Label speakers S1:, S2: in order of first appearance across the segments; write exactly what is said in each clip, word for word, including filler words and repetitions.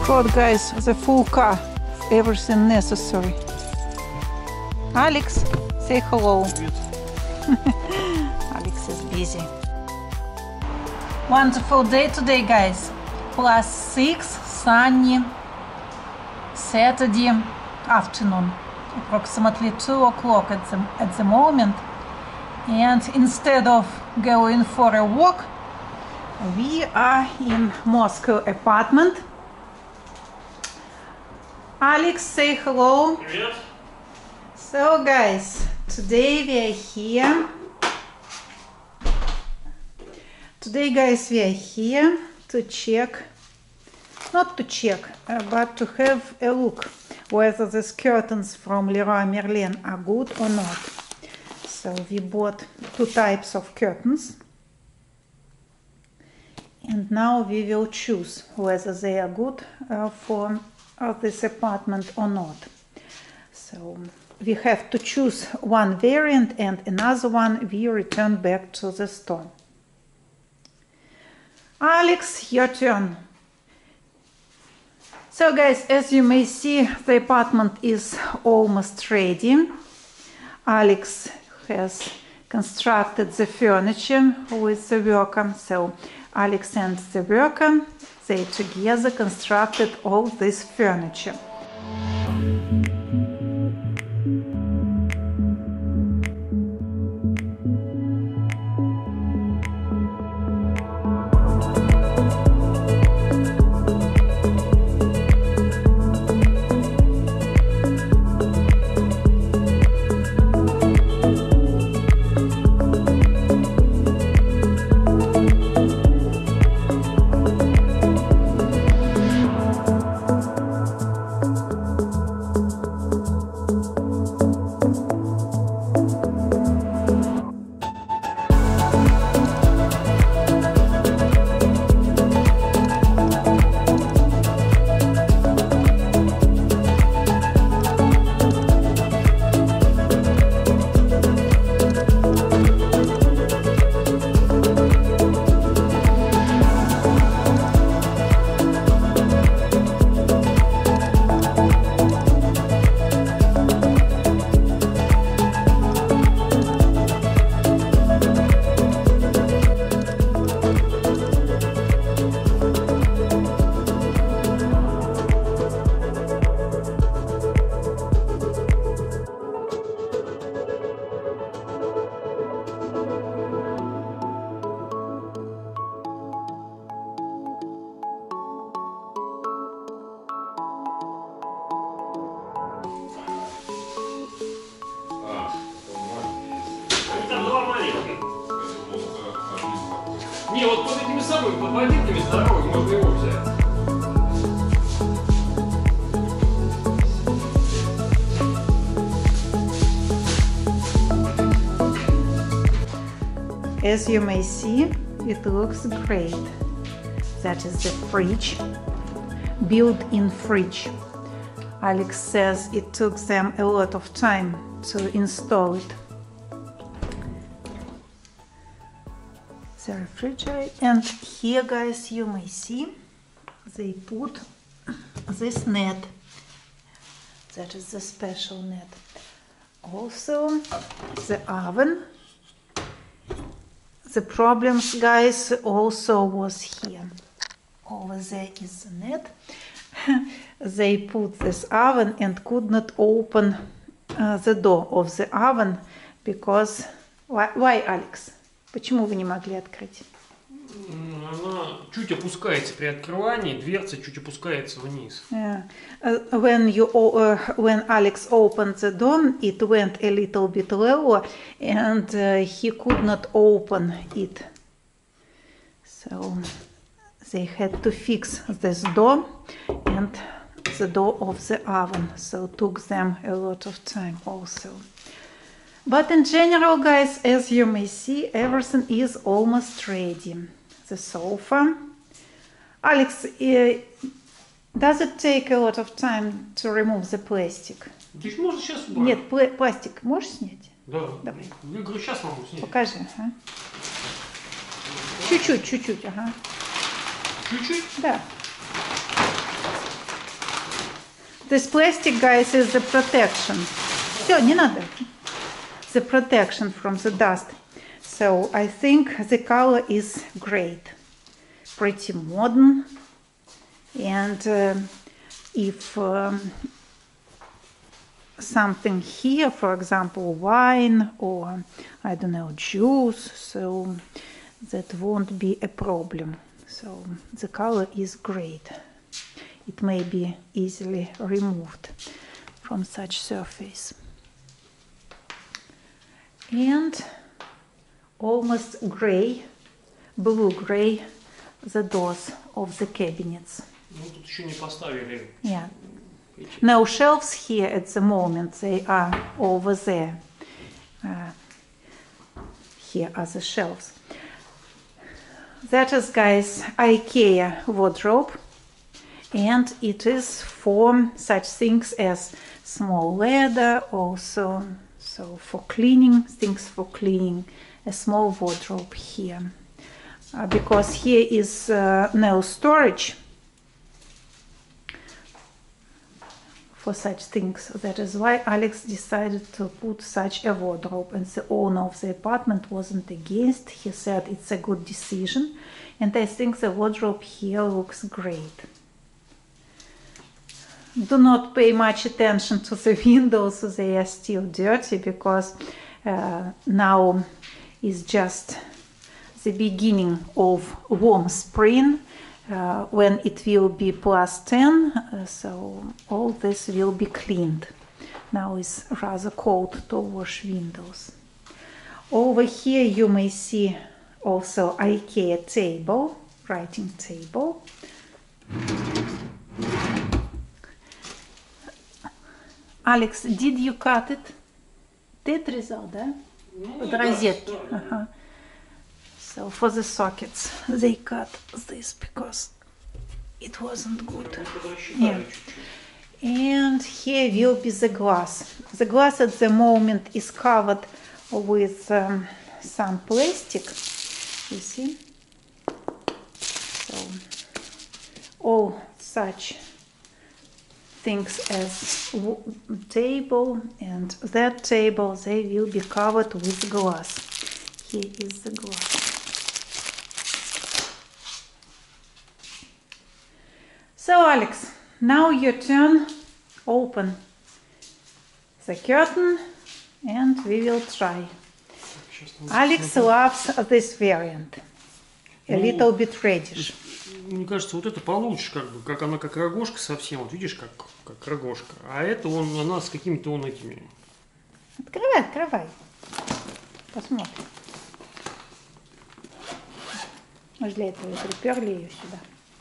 S1: got, guys, the full car, everything necessary. Alex, say hello. Alex is busy. Wonderful day today, guys. Plus six, sunny, Saturday afternoon, approximately two o'clock at the, at the moment. And instead of going for a walk, we are in Moscow apartment. Alex, say hello.
S2: Привет.
S1: So guys, today we are here. Today guys, we are here to check, not to check, uh, but to have a look whether these curtains from Leroy Merlin are good or not. So we bought two types of curtains. And now we will choose whether they are good uh, for uh, this apartment or not. So we have to choose one variant, and another one we return back to the store. Alex, your turn. So guys, as you may see, the apartment is almost ready. Alex has constructed the furniture with the worker. So Alex and the worker, they together constructed all this furniture.
S2: Не, вот под этими самыми подводителями здоровыми можно его взять.
S1: As you may see, it looks great. That is the fridge, built-in fridge. Alex says it took them a lot of time to install it. The refrigerator, and here guys, you may see they put this net. That is the special net. Also the oven. The problems, guys, also was here. Over there is the net. They put this oven and could not open uh, the door of the oven because why, why, Alex? Почему вы не могли открыть?
S2: Она чуть опускается при открывании, дверца чуть опускается вниз.
S1: Yeah. Uh, when you uh, when Alex opened the door, it went a little bit lower, and uh, he could not open it. So they had to fix this door and the door of the oven. So it took them a lot of time also. But in general, guys, as you may see, everything is almost ready. The sofa. Alex, uh, does it take a lot of time to remove the plastic?
S2: Здесь можно сейчас убрать.
S1: Нет, пла пластик можешь снять?
S2: Да.
S1: Давай.
S2: Я говорю, сейчас могу снять.
S1: Покажи. Ага. Чуть-чуть, чуть-чуть, ага.
S2: Чуть-чуть?
S1: Да. This plastic, guys, is the protection. Все, не надо. The protection from the dust. So I think the color is great. Pretty modern. And uh, if um, something here, for example, wine or, I don't know, juice, so that won't be a problem. So the color is great. It may be easily removed from such surface. And almost gray, blue-gray, the doors of the cabinets.
S2: Ну, тут еще не поставили.
S1: Yeah. No shelves here at the moment, they are over there. Uh, here are the shelves. That is, guys, IKEA wardrobe, and it is for such things as small ladder, also so for cleaning, things for cleaning, a small wardrobe here. Uh, because here is uh, no storage for such things. That is why Alex decided to put such a wardrobe, and the owner of the apartment wasn't against. He said it's a good decision, and I think the wardrobe here looks great. Do not pay much attention to the windows, they are still dirty, because uh, now is just the beginning of warm spring, uh, when it will be plus ten, uh, so all this will be cleaned. Now it's rather cold to wash windows. Over here you may see also IKEA table, writing table. Alex, did you cut it? Ты отрезал, да? Под розетки. Ага. So for the sockets, they cut this because it wasn't good. Yeah. And here will be the glass. The glass at the moment is covered with um, some plastic. You see? So all such things as table and that table, they will be covered with glass. Here is the glass. So Alex, now your turn. Open the curtain and we will try. Alex loves this variant. A
S2: Ну,
S1: little bit reddish.
S2: Мне кажется, вот это получше, как бы, как она как рогожка совсем, вот видишь, как, как рогожка. А это он, она с какими-то он этими.
S1: Открывай, открывай. Посмотрим. Мы же для этого и приперли ее сюда.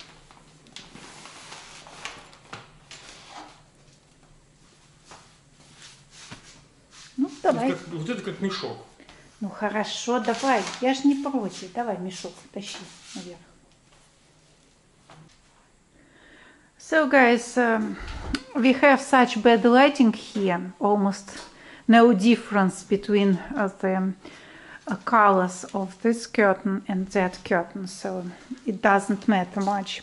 S1: Ну, давай.
S2: Вот, как, вот это как мешок.
S1: Ну хорошо, давай. Я ж не против. Давай мешок тащи наверх. So guys, um, we have such bad lighting here, almost no difference between uh, the uh, colors of this curtain and that curtain, so it doesn't matter much.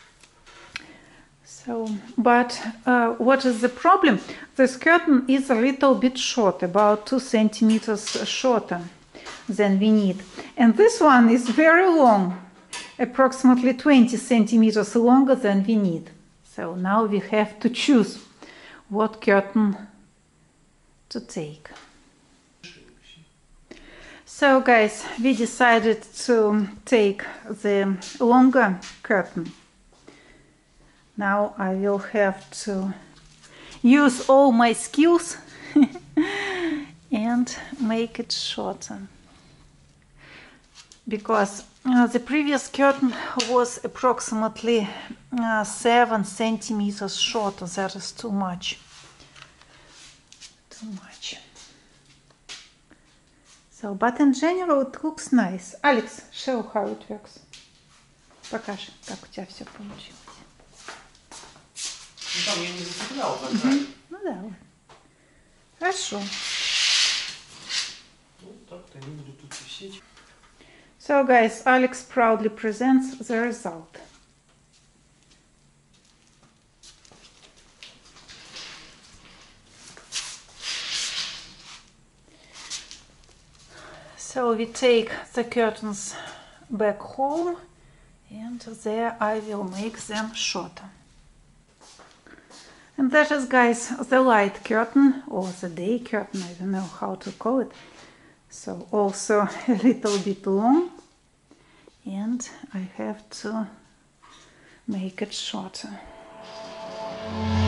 S1: So, but uh, what is the problem? This curtain is a little bit short, about two centimeters shorter than we need. And this one is very long, approximately twenty centimeters longer than we need. So now we have to choose what curtain to take. So guys, we decided to take the longer curtain. Now I will have to use all my skills and make it shorter. Because uh, the previous curtain was approximately uh, seven centimeters shorter. That is too much. Too much. So, but in general it looks nice. Alex, show how it works. Покажи, как у тебя все получилось.
S2: Ну, там я не закреплял так далее.
S1: Ну да. Хорошо.
S2: Ну, так-то они будут тут висеть.
S1: So guys, Alex proudly presents the result. So we take the curtains back home, and there I will make them shorter. And that is, guys, the light curtain, or the day curtain, I don't know how to call it. So also a little bit long, and I have to make it shorter.